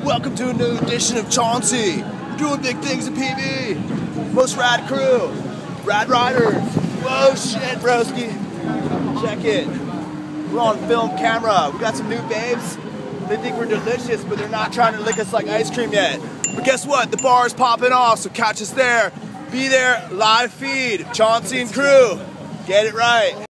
Welcome to a new edition of Chauncey. We're doing big things in PB. Most rad crew, rad riders. Whoa, shit, broski. Check it. We're on film camera. We got some new babes. They think we're delicious, but they're not trying to lick us like ice cream yet. But guess what? The bar is popping off, so catch us there. Be there, live feed. Chauncey and crew. Get it right.